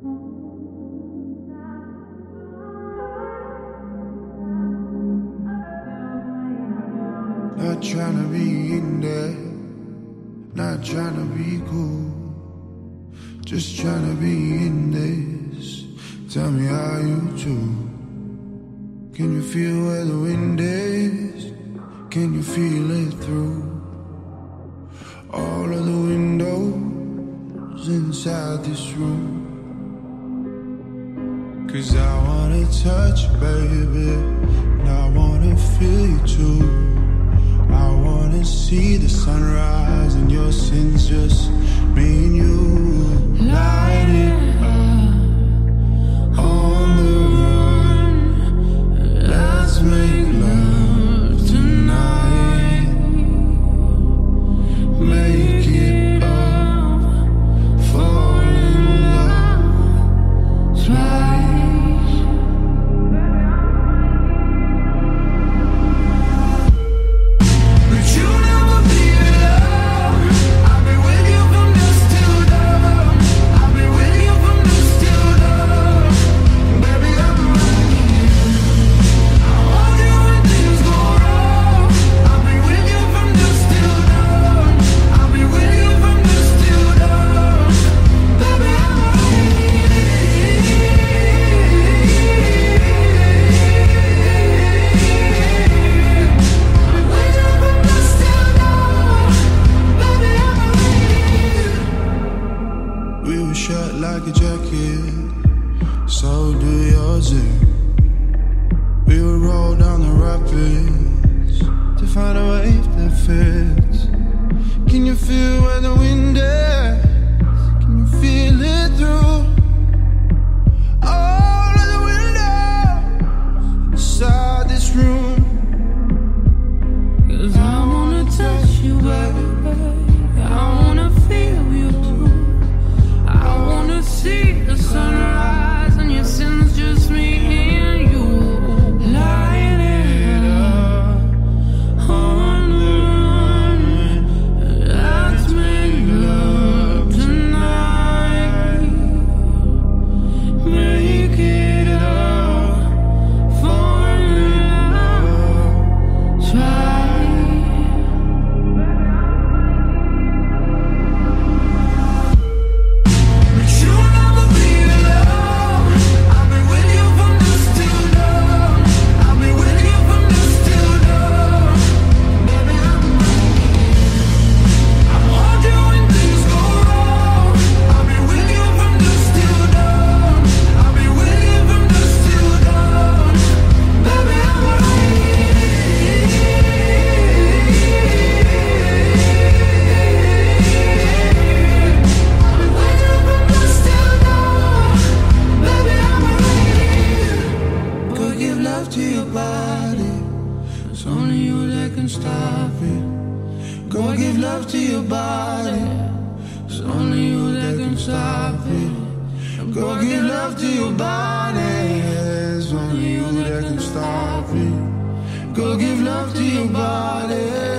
Not trying to be in there, not trying to be cool, just trying to be in this. Tell me how you do. Can you feel where the wind is? Can you feel it through all of the windows inside this room? 'Cause I wanna touch you, baby, and I wanna feel you too. I wanna see the sunrise and your sins, just me and you. Light it up on the run. Let's make love tonight. Make it up, fall in love twice. But you never be alone. I've been with you from dusk till dawn. I've been with you from dusk till dawn. Baby, I've been running you. I want you when things go wrong. I've been with you from dusk till dawn. I've been with you from dusk till dawn. Baby, I'm running you. I'm with you from dusk till dawn. Baby, I'm running you. We were shut like a jacket, so do yours. We would roll down the rapids to find a wave that fits. Can you feel where the wind is? Can you feel it through all of the windows inside this room? 'Cause I wanna touch you, baby. I wanna feel you too. I wanna see the sunrise and your sins, just me and you. Light it up on the run. Let's make love tonight. Make it up, fall in love twice. But you never be alone. I've been with you from dusk till dawn. I've been with you from dusk till dawn. Baby, I'm running you. I want you when things go wrong. I've been with you from dusk till dawn. I've been with you from dusk till dawn. Baby, I'm running you. I'm with you from dusk till dawn. Baby, I'm running you. Go give love to your body. It's only you that can stop it. Go give love to your body. It's only you that can stop it. Go give love to your body. It's only you that can stop it. Go give love to your body.